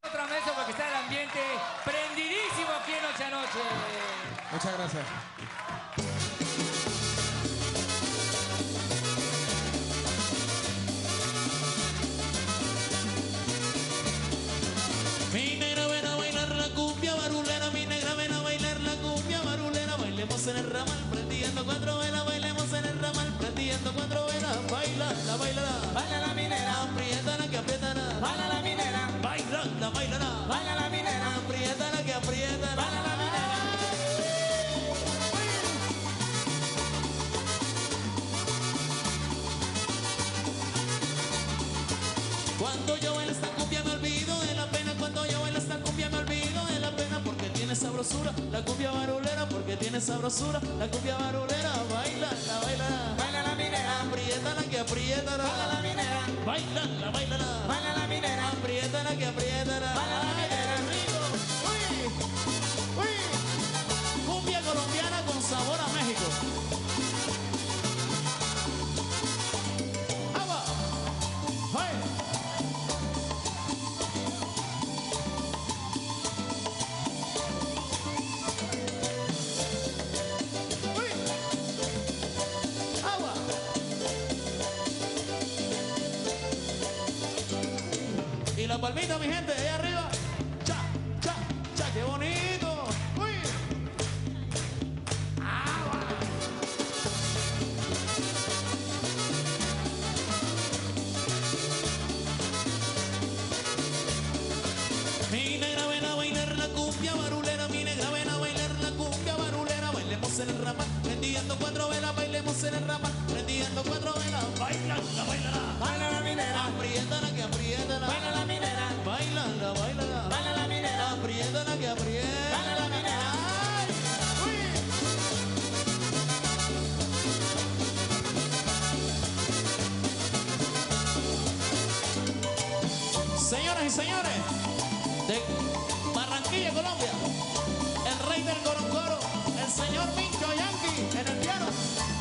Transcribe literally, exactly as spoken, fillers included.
Otra mesa porque está el ambiente prendidísimo aquí en Noche a Noche. Muchas gracias. Mi negra ven a bailar la cumbia barulera, mi negra ven a bailar la cumbia barulera. Bailemos en el ramal, prendiendo cuatro velas, bailemos en el ramal, prendiendo cuatro velas. Baila la bailará, Baila la minera, aprieta la que aprietará. baila la minera, Baila la bailará, baila la minera, aprieta la que aprietará. baila la minera. Cuando yo bailo esta cumbia me olvido de la pena. Cuando yo bailo esta cumbia me olvido de la pena. Porque tiene sabrosura la cumbia barulera. Porque tiene sabrosura la cumbia barulera. Baila, la bailará. Baila la minera, Aprieta la que aprietará. baila la minera, Baila, la bailará. baila la minera, Aprieta la que aprietará. baila la minera. Uy, uy. Cumbia colombiana con sabor a México. ¡Agua! ¡Hey! ¡Uy! ¡Agua! Y la palmita, mi gente, ahí arriba. Cha, cha, cha, qué bonito. Uy. Agua. Mi negra ven a bailar la cumbia barulera, mi negra ven a bailar la cumbia barulera. Bailemos en el ramal, prendiendo cuatro velas, bailemos en el ramal, prendiendo cuatro velas. Baila, la bailará. Baila la minera, Aprieta la que aprieta la. baila la minera, Baila, la bailará. baila la minera, Aprieta la que aprieta. baila la minera. Ay, uy. Señoras y señores, de Barranquilla, Colombia, el rey del coroncoro, el señor Mincho Yankee en el piano.